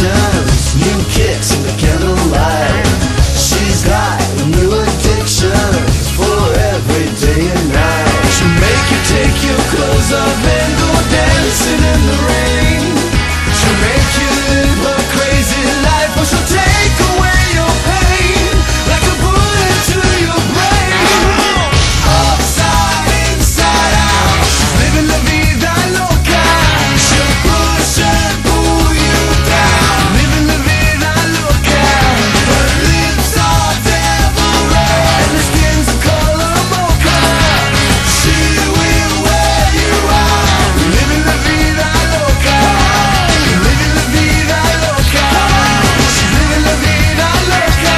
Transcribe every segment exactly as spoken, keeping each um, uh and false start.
visions, new kicks in the candlelight. She's got new addictions for every day and night. She'll make you take your clothes off and go dancing in the rain. She'll make you live a crazy life, or she'll take away your pain like a bullet to your brain. Upside, inside out, she's living la vida loca. She'll push and pull you down, living la vida loca. Her lips are devil red and her skin's the color mocha. She will wear you out, living la vida loca, living la vida loca. She's living la vida loca.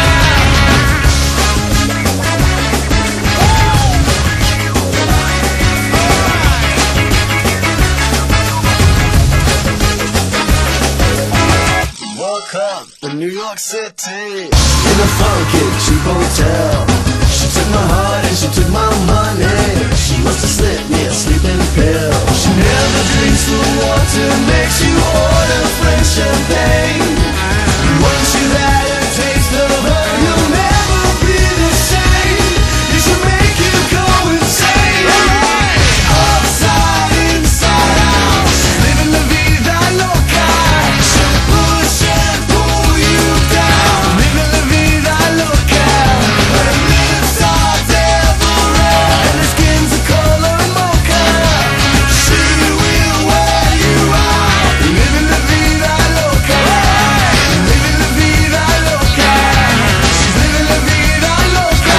Welcome to New York City, in a funky cheap hotel. She took my heart and she took my money. She wants to slip me a sleeping pill. She never drinks the water, makes you order French champagne. Once you've had a taste of her, you'll never be the same. You should make you go insane. Upside, inside out, she's living la vida loca. She'll push and pull you down, living la vida loca. Her lips are devil red and her skin's the color mocha. She will wear you out, living la vida loca, living la vida loca. She's living la vida loca.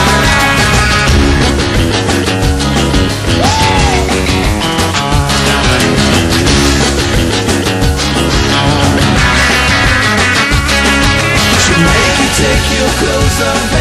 She'll make you take your clothes off